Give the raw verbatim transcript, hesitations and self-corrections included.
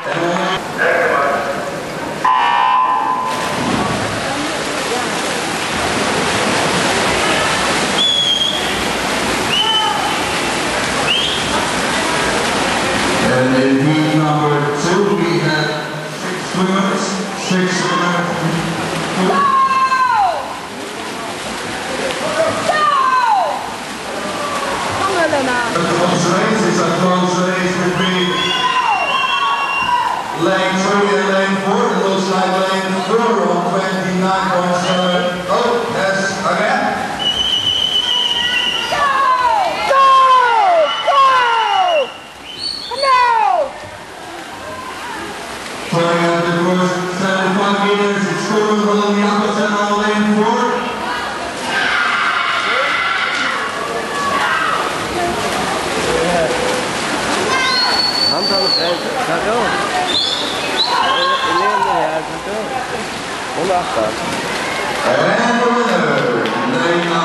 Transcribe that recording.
And in heat number two, we have six swimmers, six swimmers. Go! Come on, Helena. A close race is a close race between lane three and lane four. It looks like lane four on twenty-nine point seven. Oh, yes, again. Playing at the first seventy-five meters, it's Guðrun, Holm, Jacobsen on lane four. Han tar det fred, kan du? Helena här, kan du? Hon är åtta. And the winner, lane